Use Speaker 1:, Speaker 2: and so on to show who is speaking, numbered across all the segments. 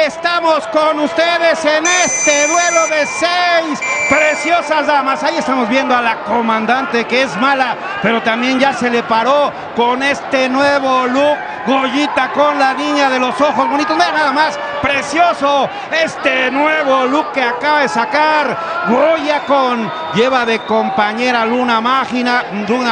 Speaker 1: estamos con ustedes en este duelo de 6 preciosas damas. Ahí estamos viendo a la comandante, que es mala, pero también ya se le paró con este nuevo look. Goyita con la niña de los ojos bonitos. Vean nada más, precioso este nuevo look que acaba de sacar Goya lleva de compañera Luna Mágica,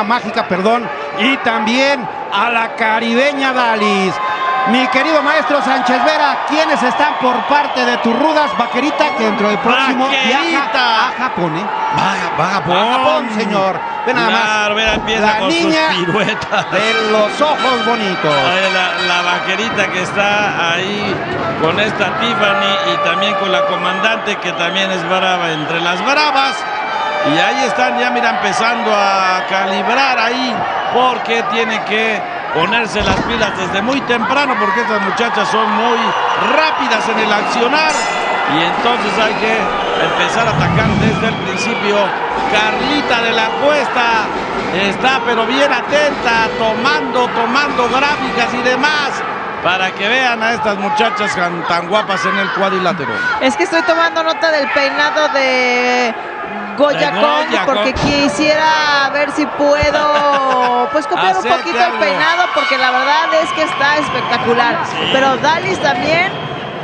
Speaker 1: y también a la caribeña Dalis. Mi querido maestro Sánchez Vera, ¿quiénes están por parte de tus rudas? Vaquerita, que dentro del próximo viaja a Japón, ¿eh?
Speaker 2: Va a
Speaker 1: Japón, señor. Ve nada más.
Speaker 2: Vera empieza
Speaker 1: la
Speaker 2: con
Speaker 1: niña
Speaker 2: sus piruetas
Speaker 1: de los ojos bonitos.
Speaker 2: La vaquerita que está ahí con esta Tiffany y también con la comandante, que también es brava entre las bravas. Y ahí están ya, mira, empezando a calibrar ahí, porque tiene que ponerse las pilas desde muy temprano, porque estas muchachas son muy rápidas en el accionar, y entonces hay que empezar a atacar desde el principio. Carlita de la Cuesta está pero bien atenta, tomando gráficas y demás, para que vean a estas muchachas tan guapas en el cuadrilátero.
Speaker 3: Es que estoy tomando nota del peinado de Goya, porque quisiera ver si puedo pues copiar un poquito el peinado, porque la verdad es que está espectacular. Sí. Pero Dalis también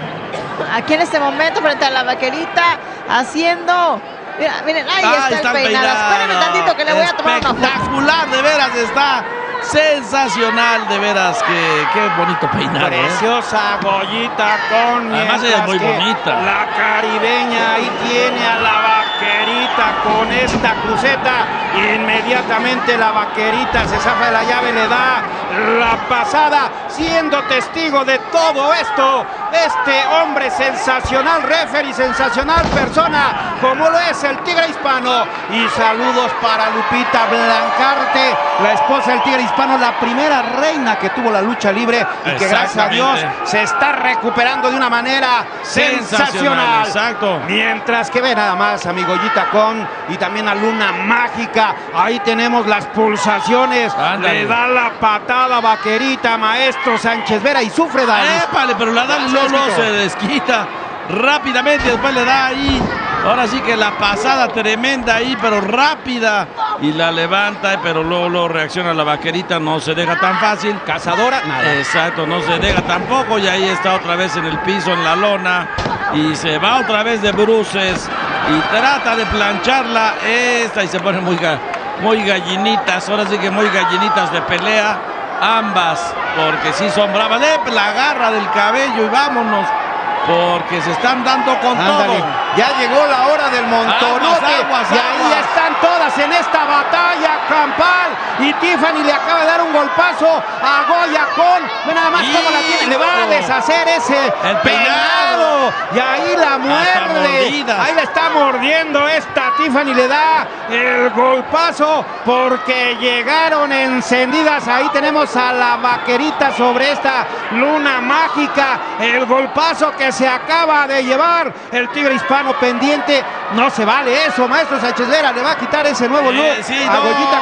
Speaker 3: aquí en este momento frente a la vaquerita haciendo, miren, ahí está el peinado. Espérenme tantito que le voy a tomar una foto.
Speaker 2: Espectacular, de veras está sensacional, de veras, qué bonito peinado.
Speaker 1: Preciosa Goyita
Speaker 2: además ella es muy bonita.
Speaker 1: La caribeña ahí tiene a la vaquerita con esta cruceta. Inmediatamente la vaquerita se zafa de la llave, le da la pasada, siendo testigo de todo esto este hombre sensacional, referee, sensacional persona, como lo es el Tigre Hispano. Y saludos para Lupita Blancarte, la esposa del Tigre Hispano, la primera reina que tuvo la lucha libre y que gracias a Dios se está recuperando de una manera sensacional.
Speaker 2: Exacto.
Speaker 1: Mientras que ve nada más a mi Goyita y también a Luna Mágica. Ahí tenemos las pulsaciones.
Speaker 2: Ándale.
Speaker 1: Le da la patada vaquerita, maestro Sánchez Vera, y sufre Dalis.
Speaker 2: Épale, pero la Dalis no se desquita rápidamente, después le da ahí. Ahora sí que la pasada tremenda ahí, pero rápida, y la levanta, pero luego reacciona la vaquerita, no se deja tan fácil.
Speaker 1: Cazadora, nada.
Speaker 2: Exacto, no se deja tampoco, y ahí está otra vez en el piso, en la lona, y se va otra vez de bruces, y trata de plancharla esta, y se pone muy gallinitas, ahora sí que muy gallinitas de pelea, ambas, porque sí son bravas. La agarra del cabello y vámonos, porque se están dando con todo.
Speaker 1: Ya llegó la hora del montonote,
Speaker 2: aguas.
Speaker 1: Y ahí están todas en esta batalla campal, y Tiffany le acaba de dar un golpazo a Goya ve nada más cómo la tiene, le va a deshacer ese peinado, y ahí la muerde, ahí la está mordiendo esta Tiffany, le da el golpazo porque llegaron encendidas. Ahí tenemos a la vaquerita sobre esta Luna Mágica, el golpazo que se acaba de llevar el Tigre Hispano pendiente. No se vale eso, maestro Sánchez Vera, le va a quitar ese nuevo look a Goyita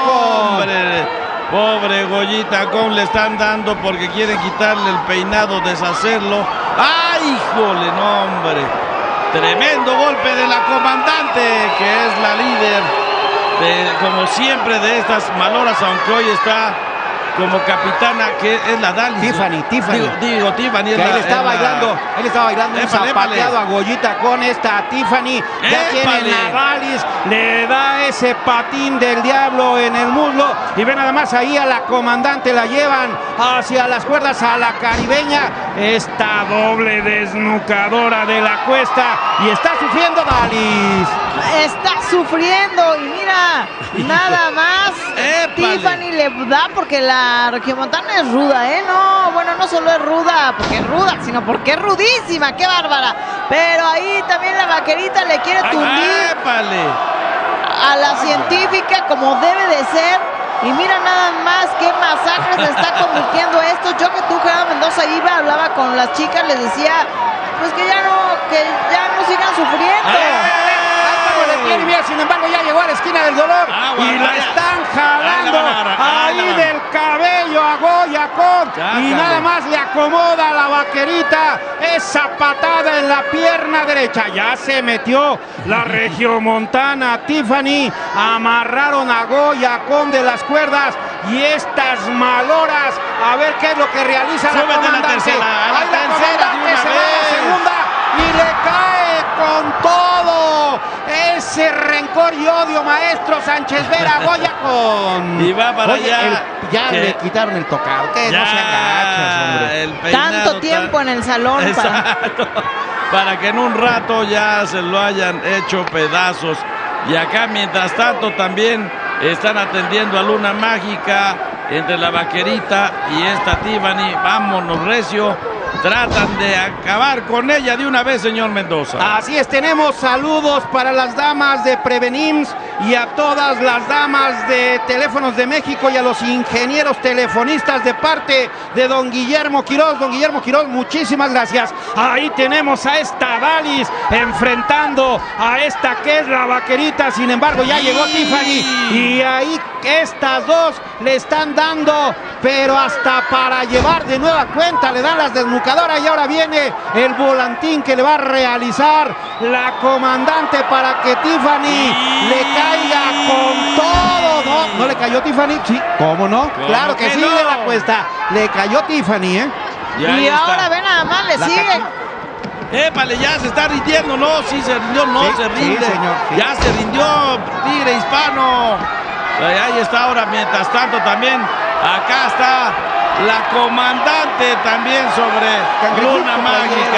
Speaker 2: Pobre Goyita le están dando porque quieren quitarle el peinado, deshacerlo. ¡Ay, híjole, no, hombre! Tremendo golpe de la comandante, que es la líder, como siempre, de estas maloras, aunque hoy está como capitana, que es la Dalis.
Speaker 1: Tiffany.
Speaker 2: Digo, Tiffany.
Speaker 1: Él estaba bailando un zapateado a Goyita con esta Tiffany. Ya tiene a Dalis, le da ese patín del diablo en el muslo. Y ven nada más ahí a la comandante, la llevan hacia las cuerdas a la caribeña. Esta doble desnucadora de la Cuesta. Y está sufriendo Dalis.
Speaker 3: Está sufriendo, y mira, nada más Tiffany le da, porque la regiomontana es ruda, ¿eh? No, bueno, no solo es ruda porque es ruda, sino porque es rudísima, qué bárbara. Pero ahí también la vaquerita le quiere tundir a la científica como debe de ser. Y mira nada más qué masacre se está convirtiendo esto. Yo que tú, Gerardo Mendoza, iba, hablaba con las chicas, les decía, pues que ya no sigan sufriendo.
Speaker 1: Y mira, sin embargo, ya llegó a la esquina del dolor y la están jalando ahí del cabello a Goya Con. Y nada más le acomoda a la vaquerita esa patada en la pierna derecha. Ya se metió la regiomontana Tiffany. Amarraron a Goya Con de las cuerdas. Y estas maloras, a ver qué es lo que realiza la comandante.
Speaker 2: A la tercera de una
Speaker 1: se
Speaker 2: vez.
Speaker 1: va a la segunda y le cae con todo ese rencor y odio, maestro Sánchez Vera. Goya Con.
Speaker 2: Y va para allá.
Speaker 1: Ya le quitaron el tocado. Que no se agachas, hombre.
Speaker 3: Tanto tiempo en el salón.
Speaker 2: Para que en un rato ya se lo hayan hecho pedazos. Y acá, mientras tanto, también están atendiendo a Luna Mágica entre la vaquerita y esta Tiffany. Vámonos, recio. Tratan de acabar con ella de una vez, señor Mendoza.
Speaker 1: Así es, tenemos saludos para las damas de Prevenims y a todas las damas de Teléfonos de México y a los ingenieros telefonistas de parte de don Guillermo Quiroz. Don Guillermo Quiroz, muchísimas gracias. Ahí tenemos a esta Dalis enfrentando a esta que es la vaquerita. Sin embargo, ya llegó Tiffany y ahí estas dos le están dando, pero hasta para llevar de nueva cuenta le dan las desnucadoras. Y ahora viene el volantín que le va a realizar la comandante para que Tiffany le caiga con todo. No le cayó Tiffany, sí, ¿cómo no? Claro que sí, no? De la cuesta le cayó Tiffany,
Speaker 3: y ahora ven nada más, le sigue.
Speaker 2: Épale, ya se está rindiendo, no, sí se rindió, no, sí, se rinde, sí, señor, sí. Ya se rindió Tigre Hispano. Ahí está ahora, mientras tanto también, acá está la comandante también sobre Luna Mágica.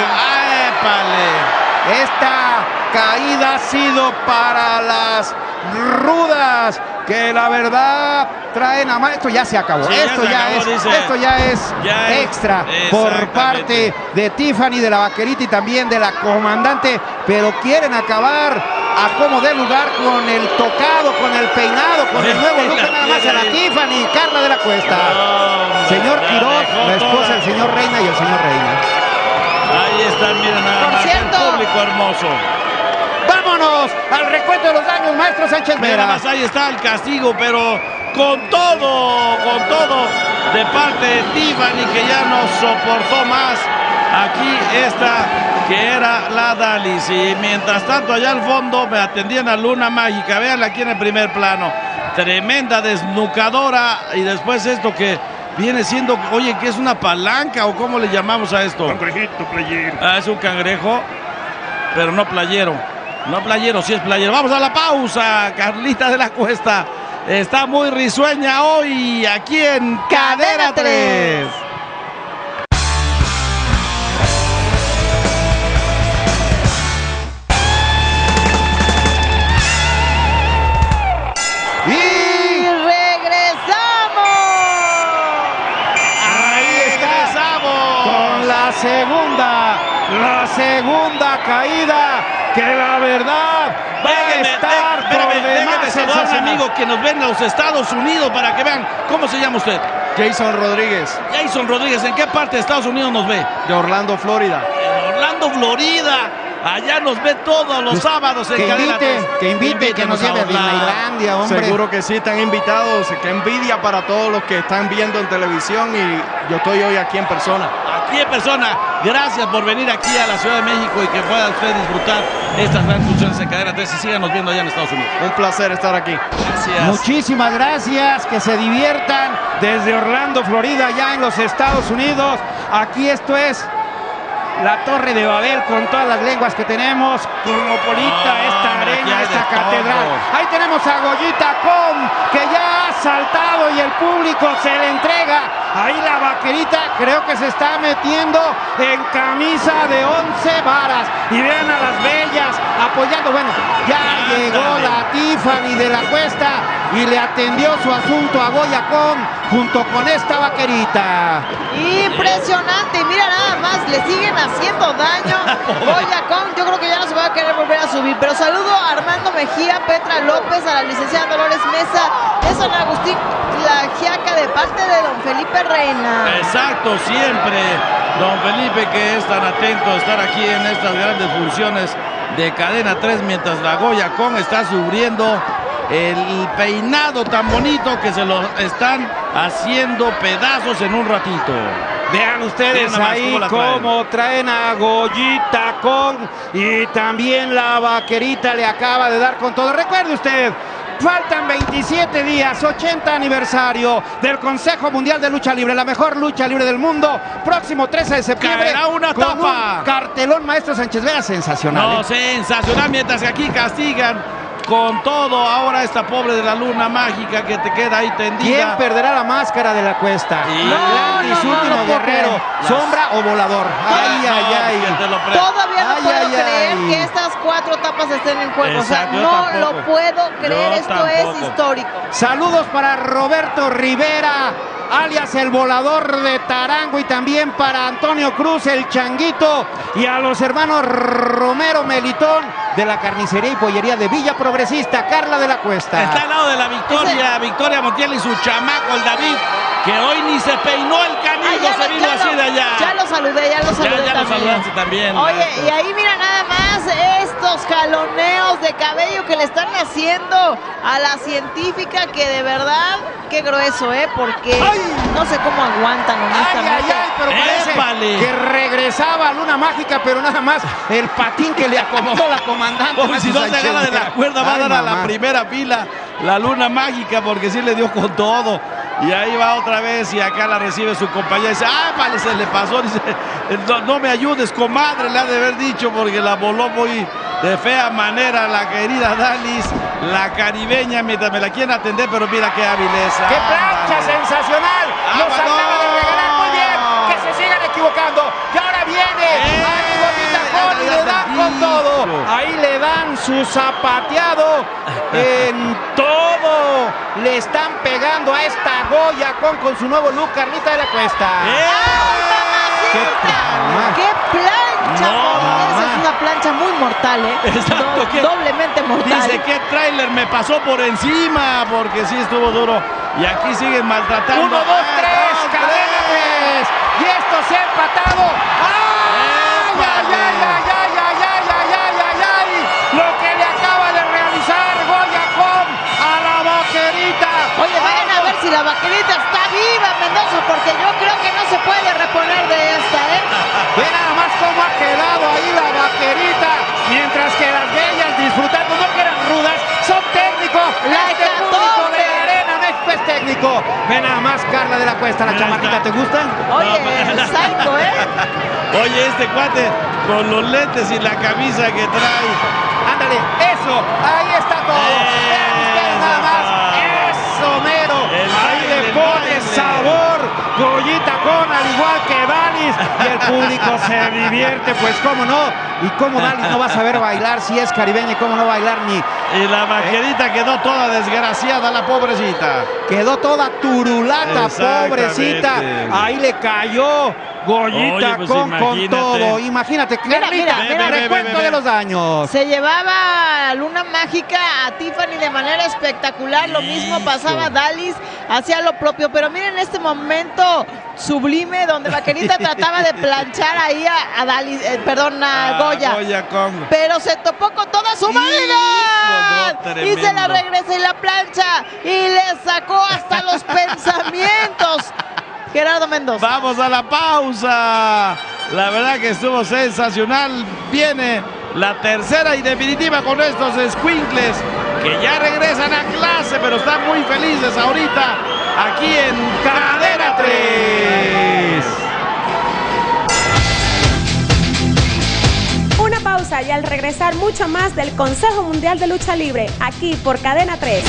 Speaker 2: ¡Épale!
Speaker 1: Esta caída ha sido para las rudas, que la verdad traen a más. Esto ya se acabó. Sí, esto ya es extra por parte de Tiffany, de la vaquerita y también de la comandante, pero quieren acabar a como dé lugar con el tocado, con el peinado, con el nuevo look, nada más a la Tiffany, Carla de la Cuesta. Señor Quiroz, la esposa del señor Reina y el señor Reina.
Speaker 2: Ahí están, miren nada más el público hermoso.
Speaker 1: Vámonos al recuento de los daños, maestro Sánchez Vera.
Speaker 2: Mira más, ahí está el castigo, pero con todo de parte de Tiffany, que ya no soportó más. Aquí esta que era la Dalis, y mientras tanto allá al fondo me atendían a Luna Mágica. Véanla aquí en el primer plano, tremenda desnucadora, y después esto que viene siendo, oye, ¿qué es una palanca o cómo le llamamos a esto?
Speaker 4: Cangrejito playero.
Speaker 2: Es un cangrejo, pero no playero. No playero, sí es playero. Vamos a la pausa. Carlita de la Cuesta está muy risueña hoy aquí en Cadena 3.
Speaker 3: Y regresamos.
Speaker 1: Ahí regresamos con la segunda caída, que la verdad va a estar por demás
Speaker 2: sensacional. Amigo que nos ven en los Estados Unidos para que vean. ¿Cómo se llama usted?
Speaker 5: Jason Rodríguez.
Speaker 2: Jason Rodríguez, ¿en qué parte de Estados Unidos nos ve?
Speaker 5: De Orlando, Florida.
Speaker 2: En Orlando, Florida. Allá nos ve todos los sábados en Cadena 3.
Speaker 1: Que invite, que nos lleve a Disneylandia, hombre.
Speaker 5: Seguro que sí, están invitados. Qué envidia para todos los que están viendo en televisión, y yo estoy hoy aquí en persona.
Speaker 2: Aquí en persona. Gracias por venir aquí a la Ciudad de México y que pueda usted disfrutar estas grandes funciones en Cadena 3 y síganos viendo allá en Estados Unidos.
Speaker 5: Un placer estar aquí.
Speaker 2: Gracias.
Speaker 1: Muchísimas gracias, que se diviertan desde Orlando, Florida, allá en los Estados Unidos. Aquí esto es la Torre de Babel con todas las lenguas que tenemos, Cosmopolita, esta arena, esta catedral. Ahí tenemos a Goyita Con, que ya ha saltado y el público se le entrega. Ahí la vaquerita creo que se está metiendo en camisa de 11 varas. Y vean a las bellas apoyando. Bueno, ya llegó la Tiffany de la Cuesta y le atendió su asunto a Goya Con junto con esta vaquerita.
Speaker 3: Impresionante, mira nada más, le siguen haciendo daño. Goya Con, yo creo que ya no se va a querer volver a subir, pero saludo a Armando Mejía, Petra López, a la licenciada Dolores Mesa de San Agustín La Giaca, de parte de don Felipe Reina.
Speaker 2: Exacto, siempre don Felipe, que es tan atento a estar aquí en estas grandes funciones de Cadena 3, mientras la Goya Con está sufriendo el peinado tan bonito que se lo están haciendo pedazos en un ratito.
Speaker 1: Vean ustedes ahí cómo traen a Goyita Kong y también la Vaquerita le acaba de dar con todo. Recuerde usted, faltan 27 días, 80 aniversario del Consejo Mundial de Lucha Libre, la mejor lucha libre del mundo. Próximo 13 de septiembre.
Speaker 2: Caerá una
Speaker 1: con
Speaker 2: tapa.
Speaker 1: Un cartelón, maestro Sánchez Vera, sensacional.
Speaker 2: No, sensacional, mientras que aquí castigan con todo ahora esta pobre de la luna mágica que te queda ahí tendida.
Speaker 1: ¿Quién perderá la máscara de la cuesta? Atlantis, último guerrero, sombra o volador. Ay, ay, ay.
Speaker 3: Todavía no puedo creer que estas 4 tapas estén en juego.
Speaker 2: Exacto,
Speaker 3: o sea, no lo puedo creer. Esto es histórico.
Speaker 1: Saludos para Roberto Rivera, alias el volador de Tarango, y también para Antonio Cruz, el Changuito, y a los hermanos Romero Melitón de la carnicería y pollería de Villa Progresista, Carla de la Cuesta.
Speaker 2: Está al lado de la Victoria Montiel y su chamaco, el David, que hoy ni se peinó el canillo, se vino así de allá.
Speaker 3: Ya lo saludé
Speaker 2: Ya
Speaker 3: también.
Speaker 2: lo saludaste también.
Speaker 3: Oye,
Speaker 2: maestro.
Speaker 3: y ahí mira nada más estos jaloneos de cabello que le están haciendo a la científica, que de verdad, qué grueso, porque no sé cómo aguantan, honestamente.
Speaker 1: Pero parece que regresaba a Luna Mágica, pero nada más el patín que le acomodó la comandante.
Speaker 2: Si no se agarra de la cuerda, va a dar a la primera fila la Luna Mágica, porque sí le dio con todo. Y ahí va otra vez, y acá la recibe su compañera y dice, vale, se le pasó, dice, no me ayudes, comadre, le ha de haber dicho, porque la voló muy de fea manera la querida Dalis, la caribeña, mientras me la quieren atender, pero mira qué habileza.
Speaker 1: ¡Qué plancha sensacional! ¡Los acaba de regalar! Muy bien, que se sigan equivocando. Y ahora viene y le dan con todo. Ahí le dan su zapateado en todo. Le están pegando a esta Goya con su nuevo look, Carlita de la Cuesta.
Speaker 3: ¡Qué plancha! Esa es una plancha muy mortal,
Speaker 2: Exacto,
Speaker 3: doblemente mortal.
Speaker 2: Dice, ¿qué tráiler me pasó por encima? Porque sí estuvo duro. Y aquí siguen maltratando.
Speaker 1: 1, 2, 3, cadena 3. Y esto se ha empatado. Lo que le acaba de realizar Goya Kong a la Vaquerita.
Speaker 3: Oye, vayan a ver si la Vaquerita está viva, Mendoza, porque yo creo que no se puede reponer de esta,
Speaker 1: Ve nada más cómo ha quedado ahí la Vaquerita, mientras que las bellas disfrutando, no que eran rudas, son técnicos. Este público de la arena no es técnico. Ve nada más, Carla de la Cuesta, la chamarrita, ¿te gustan?
Speaker 3: Oye, psycho,
Speaker 2: Oye, este cuate con los lentes y la camisa que trae.
Speaker 1: Ándale, eso, ahí está todo. Vean ustedes nada más. Eso, mero. Ahí le pone sabor Goyita Kong, al igual que Dalis. Y el público se divierte, pues cómo no. Y cómo Dalis no va a saber bailar si es caribeña, y cómo no bailar ni.
Speaker 2: Y la Vaquerita quedó toda desgraciada, la pobrecita.
Speaker 1: Quedó toda turulata, pobrecita. Ahí le cayó Goyita Kong con todo. Imagínate, Carlita, recuento de los daños.
Speaker 3: Se llevaba Luna Mágica a Tiffany de manera espectacular. Lo mismo pasaba Dalis, hacía lo propio. Pero miren este momento sublime donde Vaquerita trataba de planchar ahí a Dalis, a Goya. Pero se topó con toda su maldad. Y se la regresa y la plancha. Y le sacó hasta los pensamientos. Gerardo Mendoza.
Speaker 2: Vamos a la pausa. La verdad que estuvo sensacional. Viene la tercera y definitiva con estos escuincles que ya regresan a clase, pero están muy felices ahorita aquí en Cadena 3.
Speaker 4: Una pausa y al regresar mucho más del Consejo Mundial de Lucha Libre aquí por Cadena 3.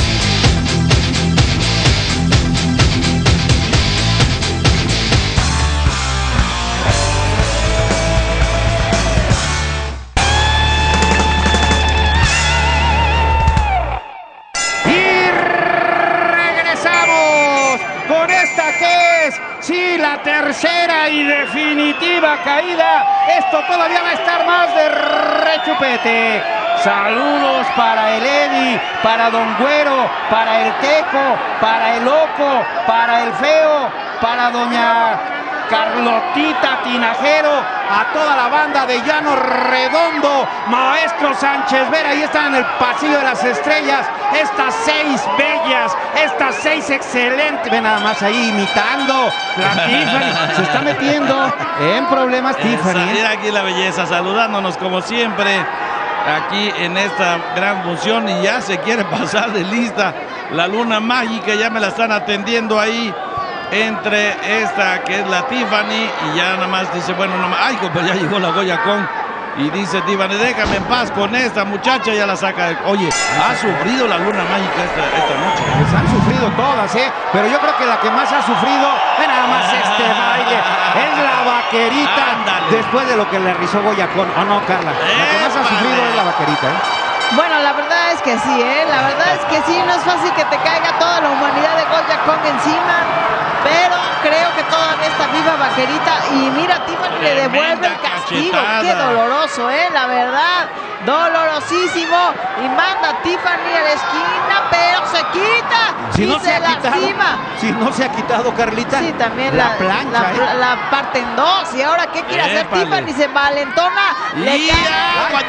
Speaker 1: Sí, la tercera y definitiva caída. Esto todavía va a estar más de rechupete. Saludos para el Eddie, para Don Güero, para el Teco, para el Loco, para el Feo, para Doña Carlotita Tinajero, a toda la banda de Llano Redondo, Maestro Sánchez Vera. Ahí están en el Pasillo de las Estrellas, estas 6 bellas, estas 6 excelentes. Ve nada más ahí imitando la Tiffany. Se está metiendo en problemas Tiffany.
Speaker 2: Mira aquí la belleza, saludándonos como siempre aquí en esta gran función, y ya se quiere pasar de lista la luna mágica. Ya me la están atendiendo ahí entre esta que es la Tiffany, y ya nada más dice, bueno, ay, pues ya llegó la Goya Con, y dice Tiffany, déjame en paz con esta muchacha, ya la saca. Oye, ha sufrido la luna mágica esta noche.
Speaker 1: Pues han sufrido todas, pero yo creo que la que más ha sufrido, nada más este baile, es la Vaquerita.
Speaker 2: Ándale.
Speaker 1: Después de lo que le rizó Goya Con, ¿o no, Carla? La que más ha sufrido es la Vaquerita,
Speaker 3: Bueno, la verdad es que sí, la verdad es que sí, no es fácil que te caiga toda la humanidad de Goya Con encima, pero creo que todavía está viva Vaquerita, y mira, Tiffany le devuelve el castigo.
Speaker 2: Cachetada.
Speaker 3: Qué doloroso, la verdad, dolorosísimo, y manda a Tiffany a la esquina, pero se quita,
Speaker 1: Si
Speaker 3: y
Speaker 1: no se ha quitado,
Speaker 3: lastima.
Speaker 1: si no se ha quitado, Carlita,
Speaker 3: Sí, también
Speaker 1: la plancha,
Speaker 3: la parte en dos, y ahora ¿qué quiere hacer
Speaker 2: Épale.
Speaker 3: Tiffany? Se valentona, le
Speaker 2: Y
Speaker 3: cae.
Speaker 2: agua,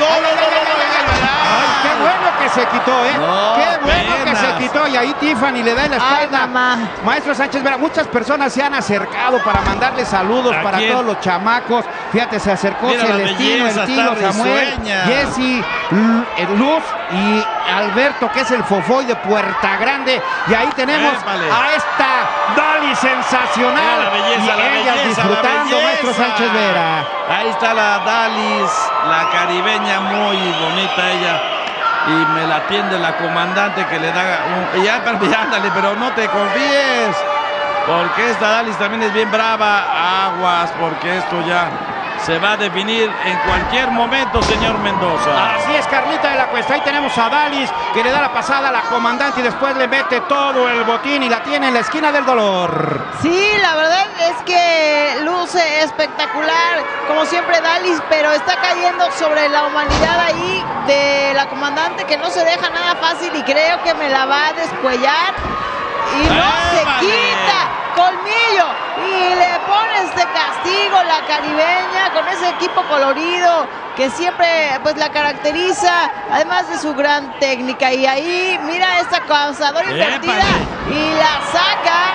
Speaker 1: Ay, qué bueno que se quitó,
Speaker 2: No,
Speaker 1: qué bueno que
Speaker 2: apenas.
Speaker 1: se quitó, y ahí Tiffany le da en la
Speaker 3: Ay,
Speaker 1: espalda.
Speaker 3: mamá.
Speaker 1: Maestro Sánchez Vera, muchas personas se han acercado para mandarle saludos
Speaker 2: ¿A
Speaker 1: para
Speaker 2: quién?
Speaker 1: todos los chamacos. Fíjate, se acercó
Speaker 2: Mira la
Speaker 1: Celestino,
Speaker 2: belleza,
Speaker 1: el Tilo,
Speaker 2: está
Speaker 1: Samuel,
Speaker 2: risueña.
Speaker 1: Jessy, Luz y Alberto, que es el Fofoy de Puerta Grande. Y ahí tenemos
Speaker 2: Épale.
Speaker 1: a esta Dali sensacional.
Speaker 2: Mira la belleza,
Speaker 1: y
Speaker 2: la
Speaker 1: ellas
Speaker 2: belleza,
Speaker 1: disfrutando,
Speaker 2: la
Speaker 1: Maestro
Speaker 2: belleza.
Speaker 1: Sánchez Vera.
Speaker 2: Ahí está la Dalis, la caribeña, muy bonita ella. Y me la atiende la comandante, que le da ándale, pero no te confíes, porque esta Dalis también es bien brava. Aguas, porque esto ya se va a definir en cualquier momento, señor Mendoza.
Speaker 1: Así es, Carlita de la Cuesta. Ahí tenemos a Dalis, que le da la pasada a la comandante y después le mete todo el botín y la tiene en la esquina del dolor.
Speaker 3: Sí, la verdad es que luce espectacular, como siempre Dalis, pero está cayendo sobre la humanidad ahí de la comandante, que no se deja nada fácil, y creo que me la va a descuellar, y no se
Speaker 2: ¡Épale!
Speaker 3: quita. Colmillo, y le pone este castigo la caribeña con ese equipo colorido que siempre pues la caracteriza, además de su gran técnica. Y ahí mira esta causadora invertida y la saca.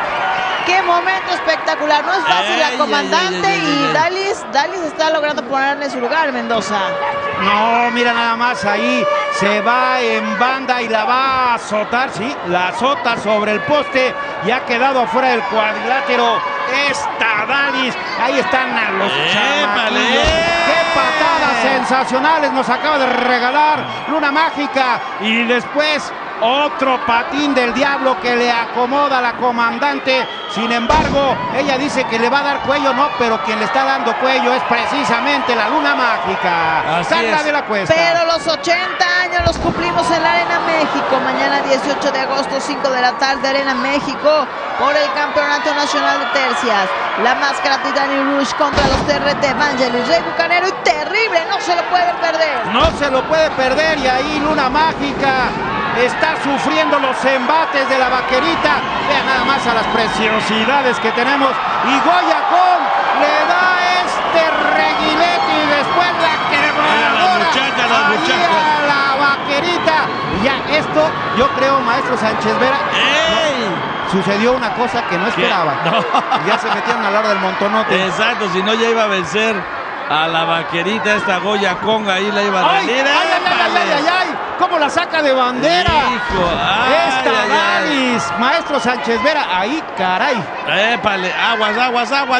Speaker 3: Qué momento espectacular, no es fácil la comandante, y Dalis está logrando ponerle en su lugar, Mendoza.
Speaker 1: No, mira nada más, ahí se va en banda y la va a azotar, sí, la azota sobre el poste y ha quedado afuera del cuadrilátero esta Dalis. Ahí están a los chamaquillos. ¡Qué patadas sensacionales nos acaba de regalar Luna Mágica! Y después otro patín del diablo que le acomoda a la comandante. Sin embargo, ella dice que le va a dar cuello, no, pero quien le está dando cuello es precisamente la Luna Mágica.
Speaker 2: Así
Speaker 1: Carla
Speaker 2: es.
Speaker 1: de la Cuesta.
Speaker 3: Pero los 80 años los cumplimos en la Arena México. Mañana 18 de agosto, 5 de la tarde, Arena México, por el Campeonato Nacional de Tercias. La Máscara Titani Rush contra los TRT Vangelis, Rey Bucanero, y terrible, no se lo pueden perder.
Speaker 1: No se lo puede perder, y ahí Luna Mágica está sufriendo los embates de la Vaquerita. Vean nada más a las preciosidades que tenemos. Y Goya Con le da este reguilete y después la quebradora
Speaker 2: La muchacha.
Speaker 1: a la Vaquerita. Y ya esto, yo creo, Maestro Sánchez Vera,
Speaker 2: ¡Ey!
Speaker 1: sucedió una cosa que no esperaba.
Speaker 2: No.
Speaker 1: Ya se metieron a la hora del montonote.
Speaker 2: Exacto, si no ya iba a vencer a la Vaquerita, esta Goya Con, ahí la iba a
Speaker 1: ¡Ay,
Speaker 2: rendir.
Speaker 1: ay, ay, ay, ay, ay, ay! ¿Cómo la saca de bandera?
Speaker 2: Hijo, ay,
Speaker 1: Esta
Speaker 2: ay, ay.
Speaker 1: Dalis, Maestro Sánchez Vera, ahí, caray.
Speaker 2: ¡Épale! ¡Aguas, aguas, aguas!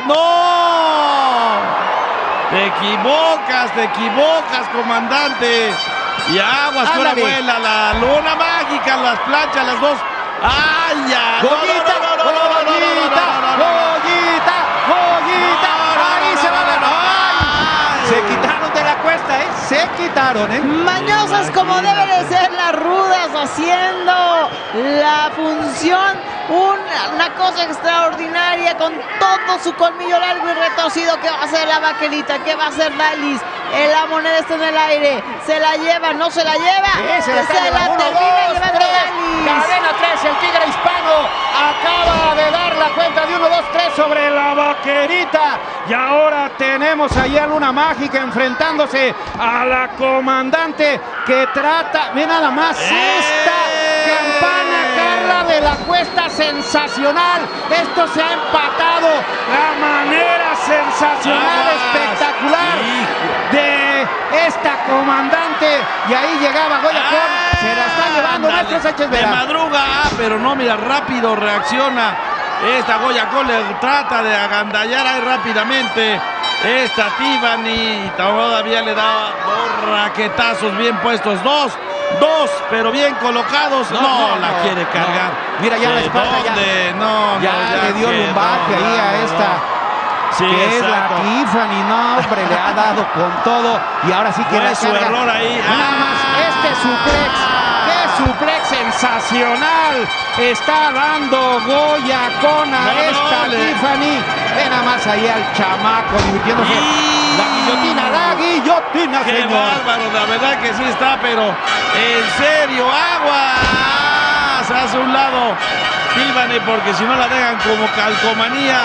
Speaker 2: ¡No! Te equivocas, comandante. Y aguas, que ahora
Speaker 1: Ándale.
Speaker 2: vuela la Luna Mágica, las planchas, las dos. ¡Ay, ya!
Speaker 1: Goyita, Goyita, ahí se va la... Se quitaron de la Cuesta, se quitaron,
Speaker 3: Mañosas como deben de ser las rudas, haciendo la función, una cosa extraordinaria, con todo su colmillo largo y retorcido. ¿Qué va a hacer la Vaquerita? ¿Qué va a hacer Dalis? La moneda está en el aire, se la lleva, no se la lleva,
Speaker 1: se la está llevando. Uno,
Speaker 3: termina
Speaker 1: dos,
Speaker 3: llevando
Speaker 1: tres.
Speaker 3: Dalis.
Speaker 1: Cadena 3, el Tigre Hispano acaba de dar la cuenta de 1, 2, 3 sobre la Vaquerita. vaquerita. Y ahora tenemos ahí a Luna Mágica enfrentándose a la comandante que trata, ve nada más esta campana, Carla de la Cuesta, sensacional. Esto se ha empatado, la manera sensacional, espectacular de esta comandante. Y ahí llegaba Goya Con, se la está llevando Maestro Sánchez Vera.
Speaker 2: De madruga, pero no, mira, rápido reacciona. Esta Goya Con le trata de agandallar ahí rápidamente. Esta Tiffany todavía le da dos raquetazos bien puestos, dos, pero bien colocados. No, la quiere cargar.
Speaker 1: Mira, ya la espalda ya le dio lumbaje ahí a esta. Sí, que exacto. Es la Tiffany, no, hombre, le ha dado con todo y ahora sí que
Speaker 2: fue su error ahí.
Speaker 1: Nada más qué suplex sensacional está dando Goya Con a esta Tiffany. Ve nada más ahí al chamaco divirtiéndose. La guillotina,
Speaker 2: qué
Speaker 1: señor.
Speaker 2: Bárbaro, la verdad que sí está, pero en serio, agua. Se hace a un lado Tiffany porque si no la dejan como calcomanía.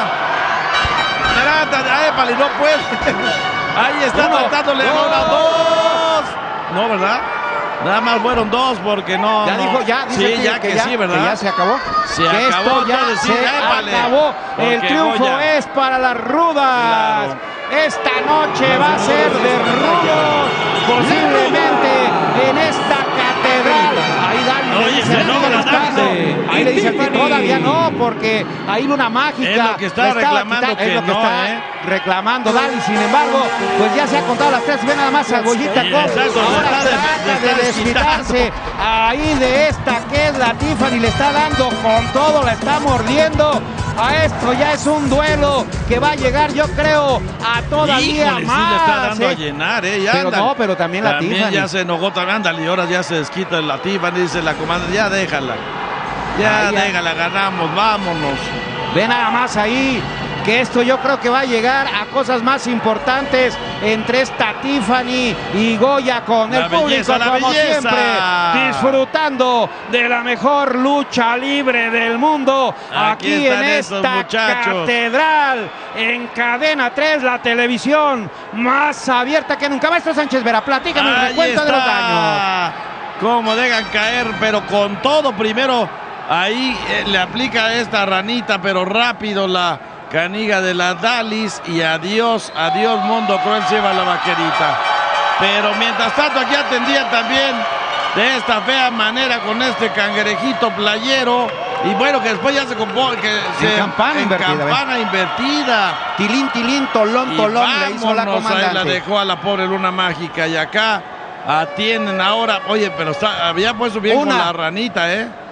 Speaker 2: Épale, no puede. Ahí está tratándole dos. No, ¿verdad? Nada más fueron dos porque no.
Speaker 1: Ya dijo, ya dice
Speaker 2: sí, que sí, ¿verdad?
Speaker 1: Que ya se acabó.
Speaker 2: Se acabó,
Speaker 1: esto ya se acabó. El triunfo Goya es para las rudas. Claro. Esta noche va a ser de rudos. Posiblemente en esta catedral. Ahí Dani le dice ahí le dice que todavía no, porque ahí Luna Mágica
Speaker 2: es lo que está reclamando,
Speaker 1: es lo que está reclamando Dali. Sin embargo, pues ya se ha contado las tres. Ve nada más a Goyita Con. Ahora trata de desquitarse ahí de esta que es la Tiffany. Le está dando con todo, la está mordiendo. A esto ya es un duelo que va a llegar, yo creo, a todavía más.
Speaker 2: Sí le está dando a llenar, ya
Speaker 1: pero no, pero también la Tiffany.
Speaker 2: Ya se enojó también, ándale, y ahora ya se desquita la Tiffany, dice la comandante, ya déjala. Ya déjala, ganamos, vámonos.
Speaker 1: Ve nada más ahí, que esto yo creo que va a llegar a cosas más importantes entre esta Tiffany y Goya Con. El público, como siempre, disfrutando de la mejor lucha libre del mundo. Aquí en esta catedral, en Cadena 3, la televisión más abierta que nunca. Maestro Sánchez Vera, platícame el recuento de los daños.
Speaker 2: Cómo dejan caer, pero con todo. Primero, ahí le aplica esta ranita, pero rápido la caniga de la Dalis y adiós mundo cruel, se lleva la vaquerita. Pero mientras tanto aquí atendía también de esta fea manera con este cangrejito playero. Y bueno, que después ya se compone
Speaker 1: campana
Speaker 2: invertida.
Speaker 1: Tilín, tolón, le hizo la comandante.
Speaker 2: Ahí la dejó a la pobre Luna Mágica y acá atienden ahora. Oye, pero había puesto bien con la ranita,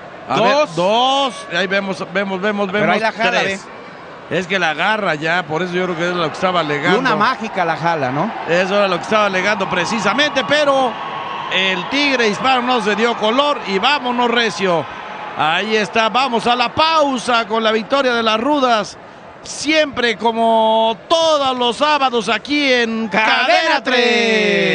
Speaker 2: dos. Ahí vemos.
Speaker 1: Pero ahí la jala,
Speaker 2: tres. Es que la agarra ya, por eso yo creo que es lo que estaba alegando.
Speaker 1: Luna Mágica la jala, ¿no?
Speaker 2: Eso era lo que estaba alegando precisamente, pero el tigre hispano no se dio color y vámonos recio. Ahí está, vamos a la pausa con la victoria de las rudas. Siempre como todos los sábados aquí en Cadena 3.